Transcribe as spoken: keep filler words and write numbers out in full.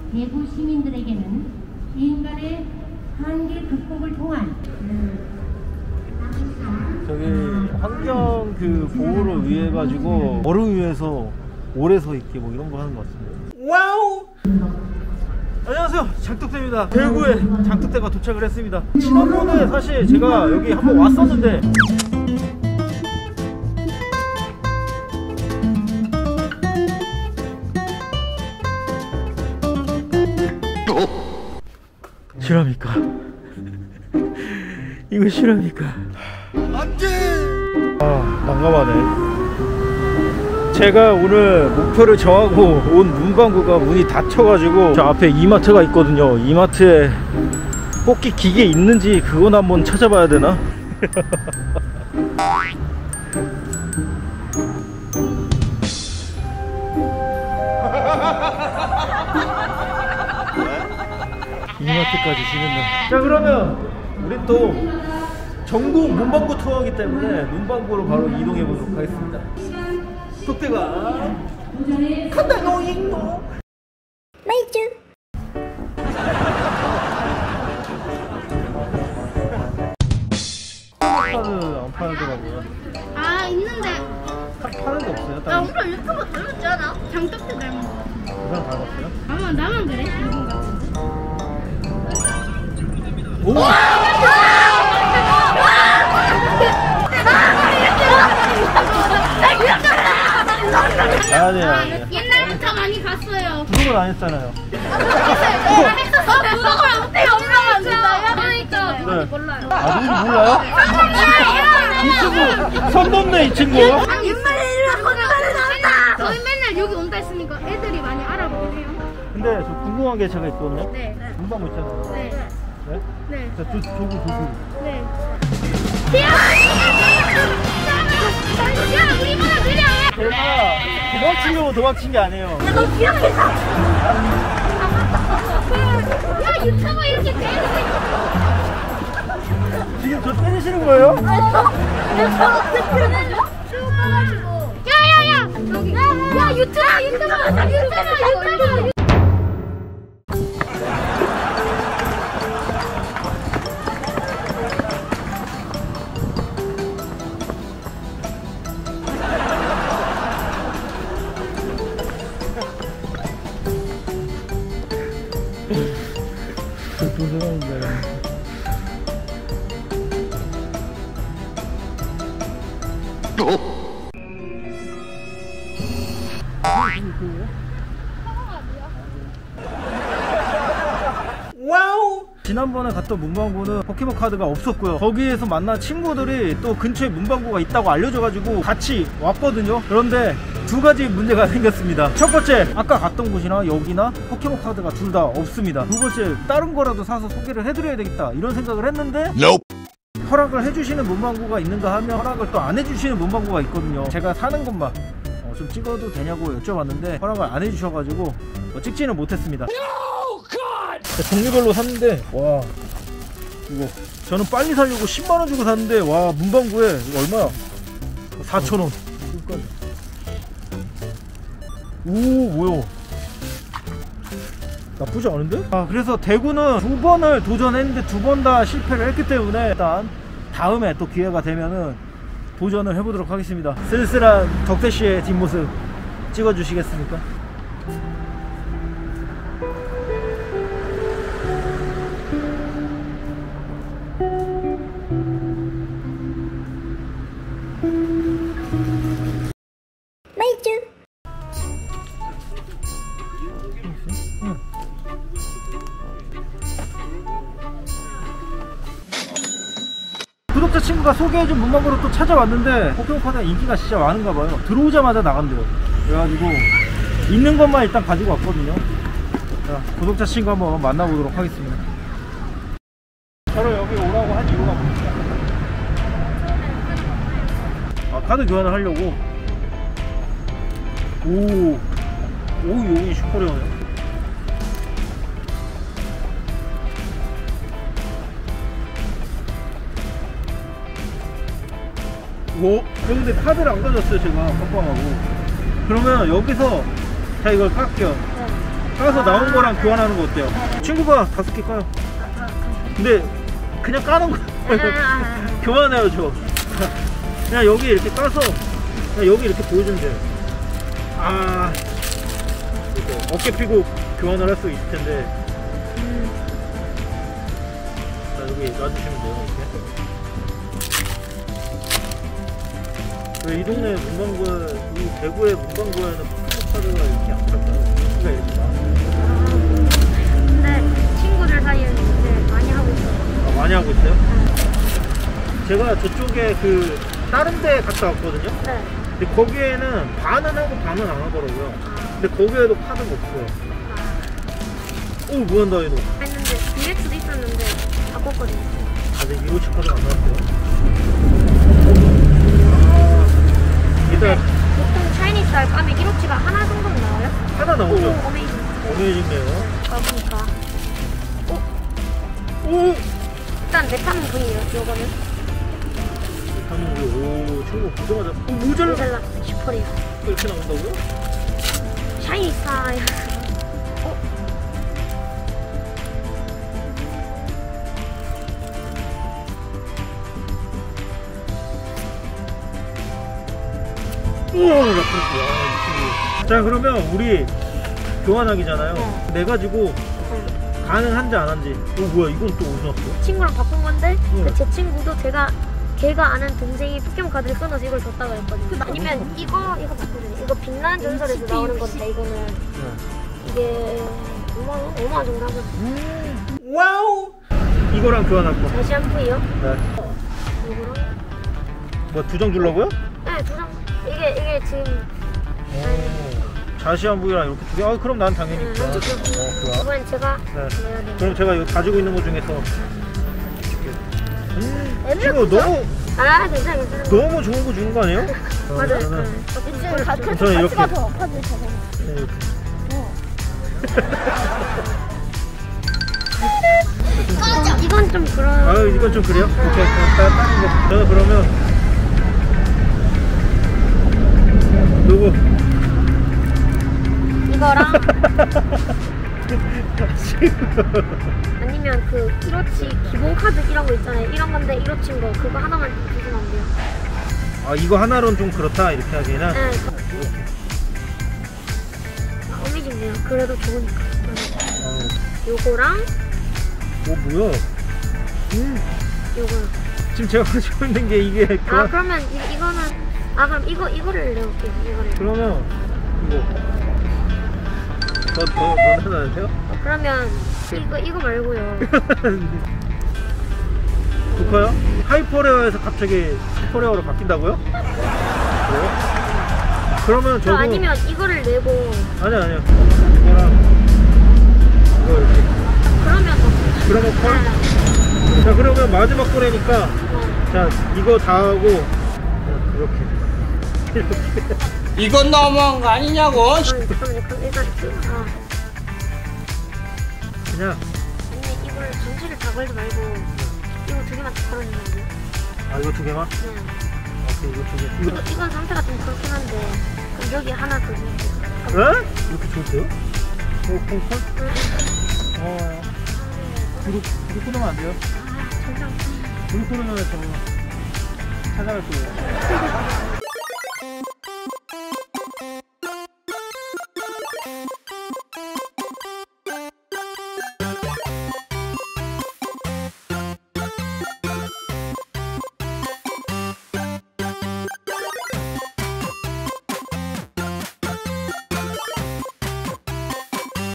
대구 시민들에게는 인간의 한계 극복을 통한 저기 환경 그 보호를 위해 가지고 얼음 위에서 오래 서 있기 뭐 이런 거 하는 것 같습니다. 와우! 안녕하세요, 장독대입니다. 대구에 장독대가 도착을 했습니다. 지난번에 사실 제가 여기 한번 왔었는데 실합니까? 이거 실합니까? 안돼! 아, 난감하네. 제가 오늘 목표를 정하고 온 문방구가 문이 닫혀가지고 저 앞에 이마트가 있거든요. 이마트에 뽑기 기계 있는지 그건 한번 찾아봐야 되나? 이마트까지 쉬는다. 자, 그러면 우리 또 전국 문방구 투어이기 때문에 문방구로 바로 이동해 보도록 하겠습니다. 독대가 간다 노잉노 메이즈. 카드 안 팔더라고요. 아, 있는데 파, 파는 게 없어요? 나 오늘 유튜브 닮았지 않아? 장떡대 닮은 거. 그 사람 닮았어요? 아마 나만 그래? 일본 같은데. 오! 아니야, 아니야. 옛날부터 많이 봤어요. 구독을 안 했잖아요. 내가 했었어. 구독을 어떻게 올라가면 된다. 그러니까 네. 몰라요. 아, 누군지 몰라요? 이 친구 선 넘네, 이 친구. 저희 맨날 여기 온다 했으니까 애들이 많이 알아보긴 해요. 근데 저 궁금한 게 제가 있거든요. 네. 문방구 있잖아요. 네. 네? 네. 자, 저, 저기 조수. 네. 야, 우리보다 느려. 제가 도망치려고 도망친 게 아니에요. 야, 너 기억해서. 야, 유튜브 이렇게 때리고 지금 저 때리시는 거예요? 야야야! 여기. 야, 유튜브 유튜브 유튜브 유튜브. 죄송합니다. 와우! 지난번에 갔던 문방구는 포켓몬 카드가 없었고요. 거기에서 만난 친구들이 또 근처에 문방구가 있다고 알려줘가지고 같이 왔거든요. 그런데 두 가지 문제가 생겼습니다. 첫 번째, 아까 갔던 곳이나 여기나 포켓몬 카드가 둘 다 없습니다. 두 번째, 다른 거라도 사서 소개를 해드려야 되겠다 이런 생각을 했는데 nope. 허락을 해주시는 문방구가 있는가 하면 허락을 또 안 해주시는 문방구가 있거든요. 제가 사는 것만 어, 좀 찍어도 되냐고 여쭤봤는데 허락을 안 해주셔가지고 어, 찍지는 못했습니다. No, God! 종류별로 샀는데 와, 이거 저는 빨리 살려고 십만 원 주고 샀는데 와, 문방구에 이거 얼마야? 사천 원. 오, 뭐야? 나쁘지 않은데? 아, 그래서 대구는 두 번을 도전했는데 두 번 다 실패를 했기 때문에 일단 다음에 또 기회가 되면은 도전을 해보도록 하겠습니다. 쓸쓸한 덕대씨의 뒷모습 찍어주시겠습니까? 메이즈. 구독자 친구가 소개해준 문방구로 또 찾아왔는데 포켓몬 카드가 인기가 진짜 많은가봐요. 들어오자마자 나간대요. 그래가지고 있는 것만 일단 가지고 왔거든요. 자, 구독자 친구 한번 만나보도록 하겠습니다. 저를 여기 오라고 한 이유가 뭡니까? 아, 카드 교환을 하려고. 오, 오, 여기 슈퍼레어네. 오, 근데 카드를 안 가졌어요 제가 깜빡하고. 그러면 여기서 자 이걸 깎게요. 네. 까서 나온 거랑 교환하는 거 어때요? 친구가 다섯 개 까요. 근데 그냥 까는 거 교환해야죠. 그냥 여기 이렇게 까서 그냥 여기 이렇게 보여주면 돼요. 아, 이거 어깨 피고 교환을 할 수 있을 텐데. 자, 여기 놔주시면 돼요. 이렇게. 왜 이 동네 문방구에, 이 대구의 문방구에는 포켓몬카드가 이렇게 안 팔까요? 인기가 이렇게 많아. 근데 친구들 사이에는 이제 많이 하고 있어요. 아, 많이 하고 있어요? 제가 저쪽에 그 다른 데 갔다 왔거든요? 네. 근데 거기에는 반은 하고 반은 안 하더라고요. 근데 거기에도 카드가 없어요. 오, 무한다이노. 했는데 디엑스도 있었는데 바꿨거든요. 다들 이로치 카드가 안 나왔어요. 아, 일단 보통 차이니스 알 까면 일호치가 하나 정도는 나와요? 하나 나오죠? 오, 어메이징. 어메이징네요. 가보니까 오! 일단 메타는 분이에요. 요거는 하는데, 오, 친구 보자마자, 오, 모자라! 모젤라 슈퍼리어. 이렇게 나온다고요? 차이니스 알. 어? 우와, 라프레스. 아, 이 친구. 자, 그러면 우리 교환하기잖아요. 네. 내 가지고 응. 가능한지 안 한지. 오, 뭐야, 이건 또 어디서 왔어? 친구랑 바꾼 건데 응. 그 제 친구도 제가 걔가 아는 동생이 포켓몬 카드를 끊어서 이걸 줬다고 했거든요. 아니면 이거 이거 바꾸세요. 이거 빛나는 전설에서 나오는 건데 이거는 네. 이게 오만 원? 오만 원 정도 하거든요. 와우! 이거랑 교환할 거. 다시 한 부위요? 네. 이거랑 뭐, 두 장 주려고요? 네, 두 장. 이게 이게 지금 오. 자시안부이랑 이렇게 두 개? 아, 그럼 난 당연히 네, 교환. 한 개. 어, 교환. 이번엔 제가 네. 내야 돼요. 그럼 제가 이거 가지고 있는 것 중에서 음, 애들 친구 그죠? 너무 아, 괜찮아, 괜찮아. 너무 좋은 거 주는 거 아니에요? 맞아요. 저는 네. 요즘 같은 저는 이렇게. 가치가 더 높아질 텐데. 네, 이렇게. 이건 좀 그런. 아, 이건 좀 그래요? 오케이, 그럼 따- 다른 거. 저는 그러면 누구? 이거랑 아니면 그 일호치 기본 카드 이런 거 있잖아요. 이런 건데 일호치인 거 그거 하나만 주시면 안 돼요. 아, 이거 하나로는 좀 그렇다 이렇게 하기에는. 네. 아, 어미징이에요. 그래도 좋으니까. 아, 요거랑 오, 뭐야? 음, 요거랑. 지금 제가 가지고 있는 게 이게 아 교환. 그러면 이, 이거는 아 그럼 이거 이거를 내볼게요. 이거를. 그러면 이거 더 더 더 해놔야 돼요? 그러면 이거 이거 말고요. 좋아요? 하이퍼레어에서 갑자기 슈퍼레어로 바뀐다고요? 그래요? 그러면 저 저도 아니면 이거를 내고 아니 아니요 이거랑 이거 이렇게 그러면 뭐 그러면 콜? 네. 자, 그러면 마지막 거래니까 어. 자, 이거 다 하고 자, 이렇게 이렇게 이건 너무한 거 아니냐고? 아니, 잠깐만요. 그럼 일단 아 그냥 근데 이걸 전체를 다 걸지 말고 이거 두 개만 다 걸어주면 안 돼요? 아, 이거 두 개만? 네. 오케이, 이거 두 개. 이거, 이거 이건 상태가 좀 그렇긴 한데 그럼 여기 하나 더 주세요. 에? 이렇게 좋으세요? 어, 콩콜? 어, 뒤로 뒤로 끊으면 안 돼요? 아, 정상. 뒤로 끊으면 저 찾아갈 거예요.